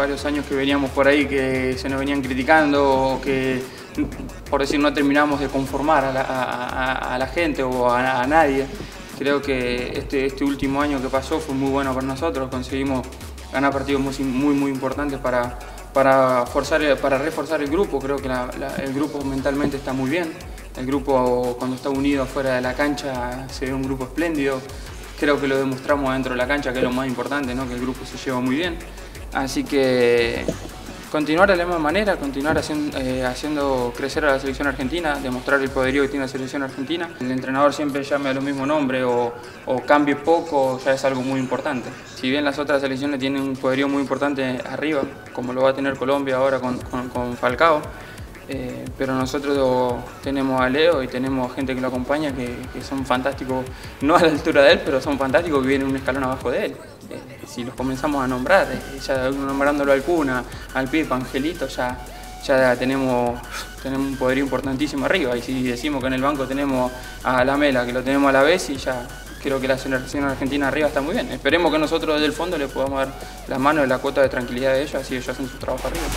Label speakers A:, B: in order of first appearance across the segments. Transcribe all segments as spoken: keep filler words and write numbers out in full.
A: varios años que veníamos por ahí que se nos venían criticando o que, por decir, no terminamos de conformar a la, a, a la gente o a, a nadie. Creo que este, este último año que pasó fue muy bueno para nosotros, conseguimos ganar partidos muy, muy, muy importantes para, para, forzar, para reforzar el grupo. Creo que la, la, el grupo mentalmente está muy bien, el grupo cuando está unido afuera de la cancha se ve un grupo espléndido. Creo que lo demostramos dentro de la cancha, que es lo más importante, ¿no? Que el grupo se lleva muy bien. Así que continuar de la misma manera, continuar haciendo, eh, haciendo crecer a la selección argentina, demostrar el poderío que tiene la selección argentina. El entrenador siempre llame a los mismos nombres o, o cambie poco, ya es algo muy importante. Si bien las otras selecciones tienen un poderío muy importante arriba, como lo va a tener Colombia ahora con, con, con Falcao, eh, pero nosotros tenemos a Leo y tenemos gente que lo acompaña que, que son fantásticos, no a la altura de él, pero son fantásticos, que vienen un escalón abajo de él. Eh, si los comenzamos a nombrar, eh, ya nombrándolo al Cuna, al Pipa, Angelito, ya, ya tenemos, tenemos un poderío importantísimo arriba. Y si decimos que en el banco tenemos a Lamela, que lo tenemos a la vez, y ya creo que la selección argentina arriba está muy bien. Esperemos que nosotros desde el fondo le podamos dar las manos y la cuota de tranquilidad de ellos, así ellos hacen su trabajo arriba.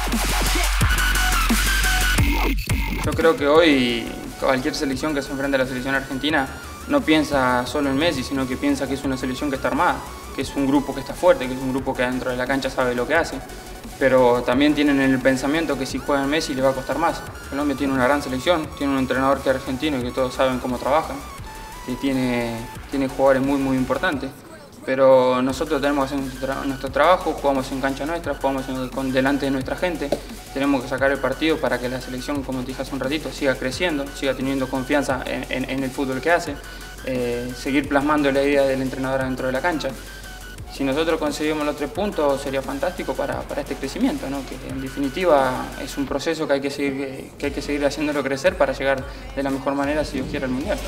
A: Yo creo que hoy cualquier selección que se enfrente a la selección argentina no piensa solo en Messi, sino que piensa que es una selección que está armada, que es un grupo que está fuerte, que es un grupo que dentro de la cancha sabe lo que hace. Pero también tienen en el pensamiento que si juegan Messi le va a costar más. Colombia tiene una gran selección, tiene un entrenador que es argentino y que todos saben cómo trabajan, y tiene, tiene jugadores muy muy importantes. Pero nosotros tenemos que hacer nuestro, tra nuestro trabajo, jugamos en cancha nuestra, jugamos en, con, delante de nuestra gente. Tenemos que sacar el partido para que la selección, como te dije hace un ratito, siga creciendo, siga teniendo confianza en, en, en el fútbol que hace, eh, seguir plasmando la idea del entrenador dentro de la cancha. Si nosotros conseguimos los tres puntos sería fantástico para, para este crecimiento, ¿no? Que en definitiva es un proceso que hay que, seguir, que hay que seguir haciéndolo crecer para llegar de la mejor manera, si Dios quiere, al Mundial.